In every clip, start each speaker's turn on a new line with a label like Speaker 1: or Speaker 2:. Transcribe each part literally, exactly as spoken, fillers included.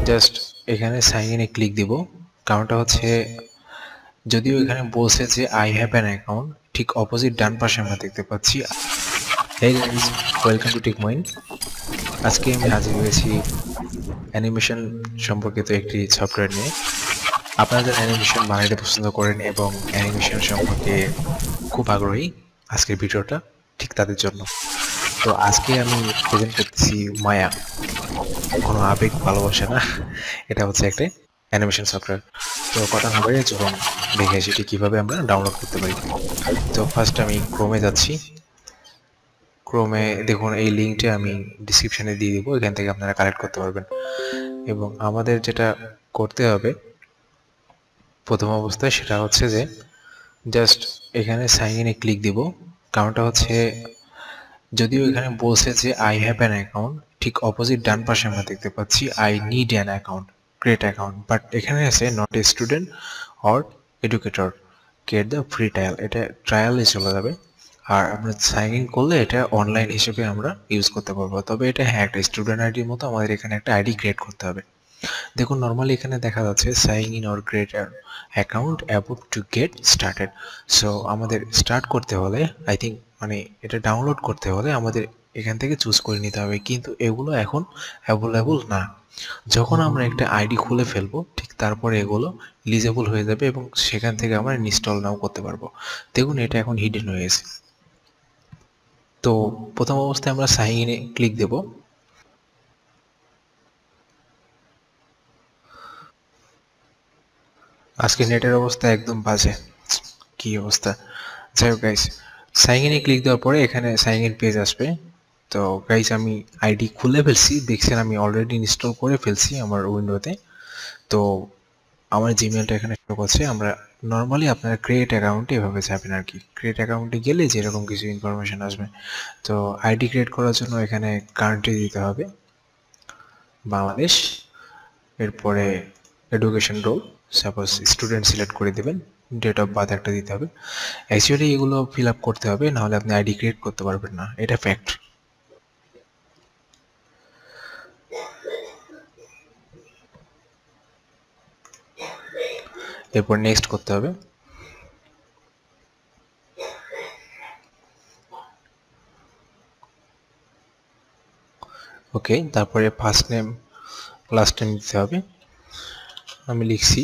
Speaker 1: Just এখানে sign ইনে click দিব। কারণটা হচ্ছে যদিও এখানে বলছে যে আই হ্যাভ অ্যান অ্যাকাউন্ট, ঠিক অপোজিট ডান পাশে আমরা দেখতে পাচ্ছি হেই গাইস, ওয়েলকাম টু টেকমোয়েন। আজকে আমি হাজির হয়েছি অ্যানিমেশন সম্পর্কিত একটি সফটওয়্যার নিয়ে। আপনারা যারা অ্যানিমেশন বানাইতে পছন্দ করেন এবং অ্যানিমেশন সম্পর্কে খুব আগ্রহী, আজকের ভিডিওটা ঠিক তাদের জন্য। তো আজকে আমি প্রেজেন্ট করতেছি মায়া। কোনো আবেগ ভালোবাসে না, এটা হচ্ছে একটা অ্যানিমেশন সফটওয়্যার। তো কথা না বাড়িয়ে চলুন দেখে সেটি কীভাবে আমরা ডাউনলোড করতে পারি। তো ফার্স্ট আমি ক্রোমে যাচ্ছি। ক্রোমে দেখুন এই লিঙ্কটা আমি ডিসক্রিপশানে দিয়ে দিব, এখান থেকে আপনারা কালেক্ট করতে পারবেন। এবং আমাদের যেটা করতে হবে প্রথম অবস্থায় সেটা হচ্ছে যে জাস্ট এখানে সাইন ইনে ক্লিক দিব। কারণটা হচ্ছে যদিও এখানে বলছে যে আই হ্যাভ অ্যান অ্যাকাউন্ট, ঠিক অপোজিট ডান পাশে আমরা দেখতে পাচ্ছি I need an account, create account, but এখানে আছে not a student or educator, get the free trial, এটা ট্রায়ালে চলে যাবে। আর আমরা সাইন ইন করলে এটা অনলাইন হিসেবে আমরা ইউজ করতে পারবো। তবে এটা হ্যাঁ একটা স্টুডেন্ট আইডির মতো আমাদের এখানে একটা আইডি ক্রিয়েট করতে হবে। দেখুন নর্মালি এখানে দেখা যাচ্ছে sign in or create account about to get started. So আমাদের স্টার্ট করতে হলে আই থিঙ্ক মানে এটা ডাউনলোড করতে হলে আমাদের এখান থেকে চুজ করে নিতে হবে, কিন্তু এগুলো এখন অ্যাভেলেবল না। যখন আমরা একটা আইডি খুলে ফেলবো ঠিক তারপরে এগুলো লিজেবল হয়ে যাবে এবং সেখান থেকে আমরা ইনস্টল নাও করতে পারবো। দেখুন এটা এখন হিডেন হয়ে গেছে। তো প্রথম অবস্থায় আমরা সাইন ইনে ক্লিক দেব। আজকে নেটের অবস্থা একদম বাজে, কি অবস্থা। যাই হোক গাইস, সাইন ইনে ক্লিক দেওয়ার পরে এখানে সাইন ইন পেজ আসবে। তো গাইস আমি আইডি খুলে ফেলছি, দেখছেন আমি অলরেডি ইনস্টল করে ফেলছি আমার উইন্ডোতে। তো আমার জিমেলটা এখানে শো করছে। আমরা নর্মালি আপনারা ক্রিয়েট অ্যাকাউন্টে এভাবে যাবেন আর কি। ক্রিয়েট অ্যাকাউন্টে গেলে যেরকম কিছু ইনফরমেশন আসবে। তো আইডি ক্রিয়েট করার জন্য এখানে কান্ট্রি দিতে হবে বাংলাদেশ, এরপরে education role suppose student select করে দেবেন, ডেট অফ বার্থ একটা দিতে হবে। অ্যাকচুয়ালি এগুলো ফিল আপ করতে হবে, নাহলে আপনি আইডি ক্রিয়েট করতে পারবেন না, এটা ফ্যাক্ট। এরপর নেক্সট করতে হবে। ওকে, তারপরে ফার্স্ট নেম লাস্ট নেম দিতে হবে, আমি লিখছি।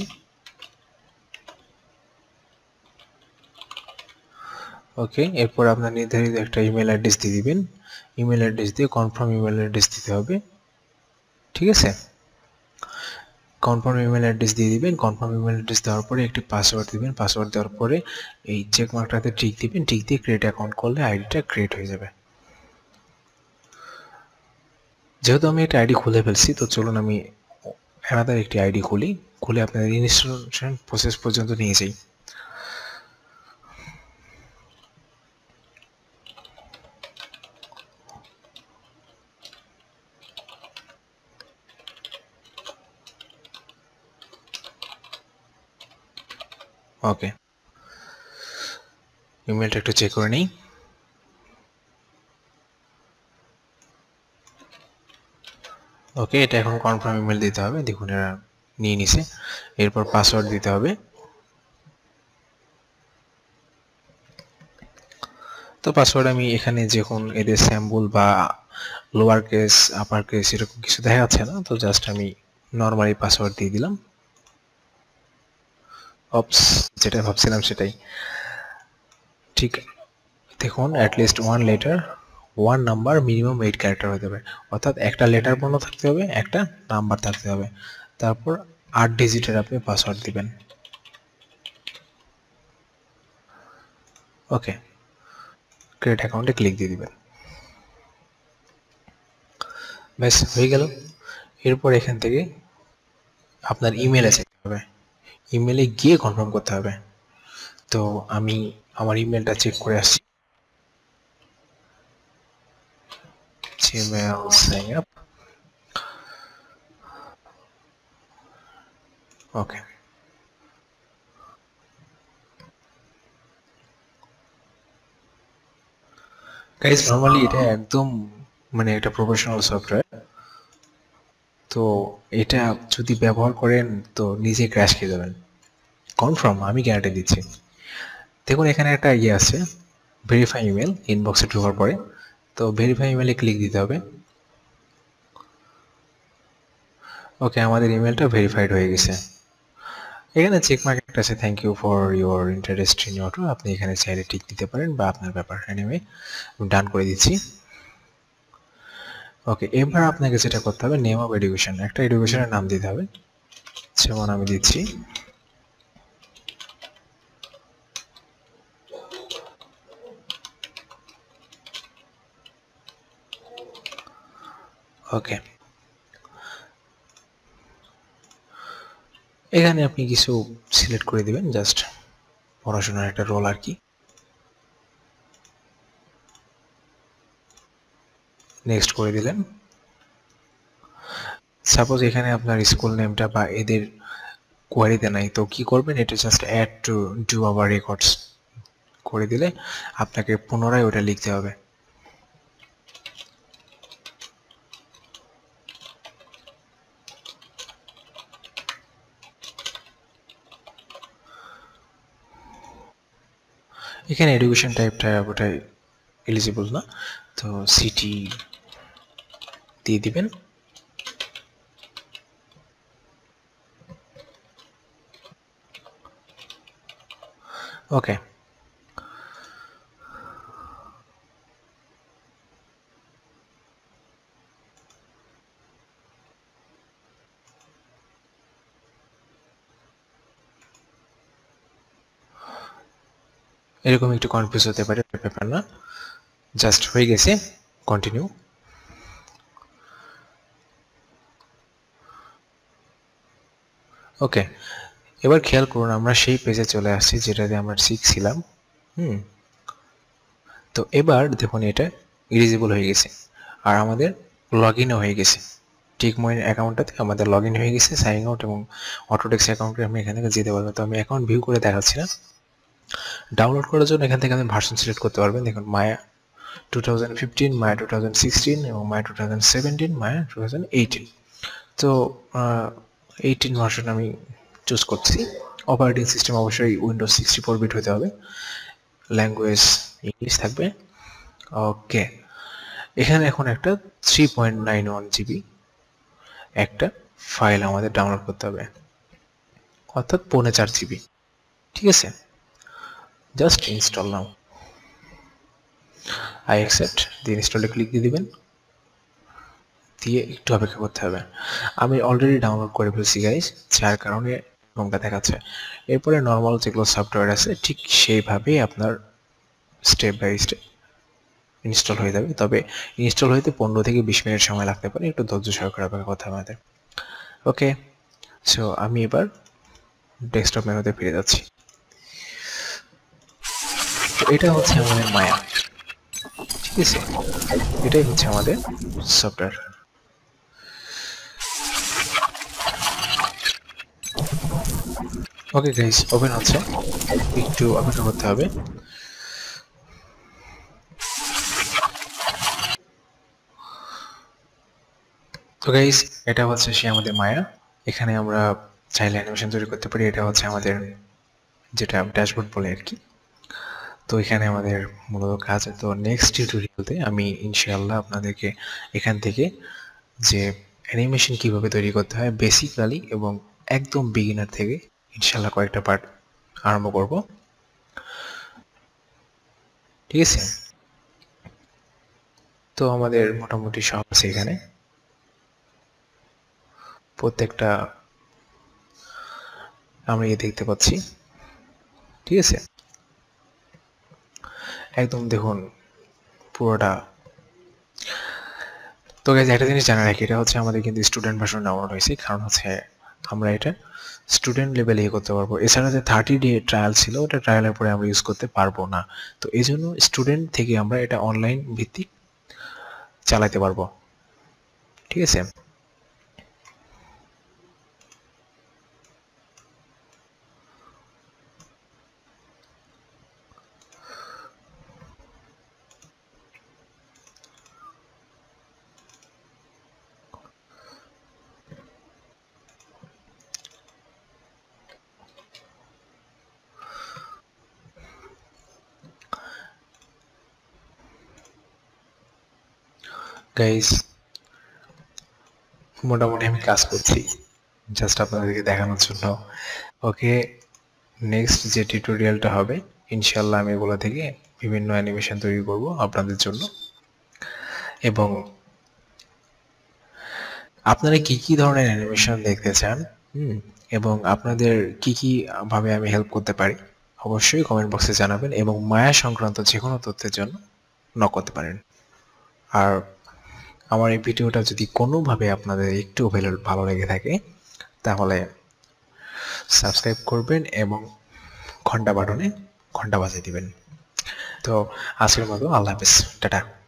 Speaker 1: ওকে, এরপর আপনার নির্ধারিত একটা ইমেল অ্যাড্রেস দিয়ে দিবেন। ইমেল অ্যাড্রেস দিয়ে কনফার্ম ইমেল অ্যাড্রেস দিতে হবে, ঠিক আছে। কনফার্ম ইমেল অ্যাড্রেস দিয়ে দিবেন। কনফার্ম ইমেল অ্যাড্রেস দেওয়ার পরে একটি পাসওয়ার্ড দিবেন। পাসওয়ার্ড দেওয়ার পরে এই চেক মার্কটাতে টিক দিবেন। টিক দিয়ে ক্রিয়েট অ্যাকাউন্ট করলে আইডিটা ক্রিয়েট হয়ে যাবে। যেহেতু আমি একটা আইডি খুলে ফেলছি, তো চলুন আমি আলাদা একটি আইডি খুলি, খুলে আপনাদের ইনস্টলেশন প্রসেস পর্যন্ত নিয়ে যাই। ওকে, ইমেলটা একটু চেক করে নিই। ওকে, এটা এখন কনফার্ম ইমেল দিতে হবে। দেখুন এরা নিয়ে নিছে। এরপর পাসওয়ার্ড দিতে হবে। তো পাসওয়ার্ড আমি এখানে যখন এদের স্যাম্পল বা লোয়ার কেস আপার কেস এরকম কিছু দেখা যাচ্ছে না, তো জাস্ট আমি নর্মালি পাসওয়ার্ড দিয়ে দিলাম। অপস, যেটা ভাবছিলাম সেটাই ঠিক। দেখুন at least one letter one number minimum eight character হতে হবে, অর্থাৎ একটা লেটার বর্ণ থাকতে হবে, একটা নাম্বার থাকতে হবে। তারপর আট ডিজিটের আপনি পাসওয়ার্ড দিবেন। ওকে, ক্রিয়েট অ্যাকাউন্টে ক্লিক দিয়ে দিবেন। ব্যাস হয়ে গেল। এরপর এখান থেকে আপনার ইমেলে যেতে হবে, ইমেলে গিয়ে কনফার্ম করতে হবে। তো আমি আমার ইমেলটা চেক করে আসছি। Gmail sign up. Okay, guys normally এটা একদম মানে একটা প্রফেশনাল সফটওয়্যার। তো এটা যদি ব্যবহার করেন তো নিজে ক্র্যাশ খেয়ে যাবেন, কনফার্ম, আমি গ্যারান্টি দিচ্ছি। দেখুন এখানে একটা ইয়ে আছে, ভেরিফাই ইমেল, ইনবক্সে ঢোকার পরে তো ভেরিফাই ইমেলে ক্লিক দিতে হবে। ওকে, আমাদের ইমেলটা ভেরিফাইড হয়ে গেছে। এখানে চেক মার্ক একটা আছে, thank you for your interest in auto, আপনি এখানে চাইলে টিক দিতে পারেন বা আপনার ব্যাপার। এনিওয়ে ডান করে দিচ্ছি। ওকে, এবার আপনাকে যেটা করতে হবে, নেম অফ এডুকেশন, একটা এডুকেশনের নাম দিতে হবে, যেমন আমি দিচ্ছি ওকে। এখানে আপনি কিছু সিলেক্ট করে দিবেন, জাস্ট পড়াশোনার একটা রোল আর কি। নেক্সট করে দিলেন। সাপোজ এখানে আপনার স্কুল নেমটা বা এদের কোয়ারিতে নাই, তো কি করবেন, এটা just add to do our records করে দিলে আপনাকে পুনরায় ওটা লিখতে হবে। এখানে এডুকেশন টাইপটা ওটাই এলিজিবল না, তো সিটি দিয়ে দিবেন। ওকে, এরকম একটু কনফিউজ হতে পারে, ব্যাপার না, জাস্ট হয়ে গেছে, কন্টিনিউ। ওকে, এবার খেয়াল করুন আমরা সেই পেজে চলে আসছি যেটাতে আমরা শিখছিলাম। হুম, তো এবার দেখুন এটা এলিজিবল হয়ে গেছে আর আমাদের লগ ইনও হয়ে গেছে। টেকমোয়েন অ্যাকাউন্টটাতে আমাদের লগ ইন হয়ে গেছে, সাইন আউট, এবং অটোডেস্ক অ্যাকাউন্টে আমি এখান থেকে যেতে পারবো। তো আমি অ্যাকাউন্ট ভিউ করে দেখাচ্ছি না। ডাউনলোড করার জন্য এখান থেকে আপনি ভার্সন সিলেক্ট করতে পারবেন। দেখুন Maya two thousand fifteen, Maya two thousand sixteen এবং Maya two thousand seventeen, Maya two thousand eighteen. তো এইটিন ভার্সন আমি চুজ করছি। অপারেটিং সিস্টেম অবশ্যই উইন্ডোজ সিক্সটি ফোর বিট হতে হবে, ল্যাঙ্গুয়েজ ইংলিশ থাকবে। ওকে, এখানে এখন একটা three point nine one GB একটা ফাইল আমাদের ডাউনলোড করতে হবে, অর্থাৎ পৌনে চার জিবি। ঠিক আছে, just install now, I accept দিয়ে ইনস্টলে ক্লিক দিয়ে দিবেন, দিয়ে একটু অপেক্ষা করতে হবে। আমি অলরেডি ডাউনলোড করে ফেলছি গাইস, যার কারণে এরকমটা দেখাচ্ছে। এরপরে নর্মাল যেগুলো সফটওয়্যার আছে ঠিক সেইভাবেই আপনার স্টেপ বাই স্টেপ ইনস্টল হয়ে যাবে, তবে ইনস্টল হইতে পনেরো থেকে বিশ মিনিট সময় লাগতে পারে, একটু ধৈর্য সহকারে অপেক্ষা করতে হবে আমাদের। ওকে, সো আমি এবার ডেস্কটপ মেনুতে ফিরে যাচ্ছি। তো এটা হচ্ছে আমাদের মায়া, ঠিক আছে, এটাই হচ্ছে আমাদের সফটওয়্যার। ওকে গাইস, ওপেন হচ্ছে, একটু অপেক্ষা করতে হবে। তো গাইস, এটা হচ্ছে সে আমাদের মায়া। এখানে আমরা চাইলে অ্যানিমেশন তৈরি করতে পারি। এটা হচ্ছে আমাদের যেটা ড্যাশবোর্ড বলে আর কি। তো এখানে আমাদের মূলত কাজ। তো নেক্সট টিউটোরিয়ালতে আমি ইনশাআল্লাহ আপনাদেরকে এখান থেকে যে অ্যানিমেশন কিভাবে তৈরি করতে হয় বেসিক্যালি এবং একদম বিগিনার থেকে ইনশাআল্লাহ কয়েকটা পার্ট আরম্ভ করব। ঠিক আছে, তো আমাদের মোটামুটি সব আছে এখানে, প্রত্যেকটা আমরা ইয়ে দেখতে পাচ্ছি। ঠিক আছে, একদম দেখুন পুরোটা। তো গাইজ একটা জিনিস জানা রাখি, এটা হচ্ছে আমাদের কিন্তু স্টুডেন্ট ভার্সন ডাউনলোড হয়েছে, কারণ হচ্ছে আমরা এটা স্টুডেন্ট লেভেলে ইয়ে করতে পারবো। এছাড়া যে থার্টি ডে ট্রায়াল ছিল, ওটা ট্রায়ালের পরে আমরা ইউজ করতে পারবো না। তো এই জন্য স্টুডেন্ট থেকে আমরা এটা অনলাইন ভিত্তিক চালাতে পারবো। ঠিক আছে, গাইস মোটামুটি আমি কাজ করছি জাস্ট আপনাদেরকে দেখানোর জন্য। ওকে, নেক্সট যে টিউটোরিয়ালটা হবে ইনশাআল্লাহ আমি এগুলো থেকে বিভিন্ন অ্যানিমেশন তৈরি করব আপনাদের জন্য। এবং আপনারা কি কি ধরনের অ্যানিমেশন দেখতে চান হুম এবং আপনাদের কি কি ভাবে আমি হেল্প করতে পারি অবশ্যই কমেন্ট বক্সে জানাবেন, এবং মায়া সংক্রান্ত যে কোনো তথ্যের জন্য নক করতে পারেন। আর আমার এই ভিডিওটা যদি কোনোভাবে আপনাদের একটু ভালো লেগে থাকে তাহলে সাবস্ক্রাইব করবেন এবং ঘন্টা বাটনে ঘন্টা বাজিয়ে দিবেন। তো আজকের মতো আল্লাহ হাফেজ, টাটা।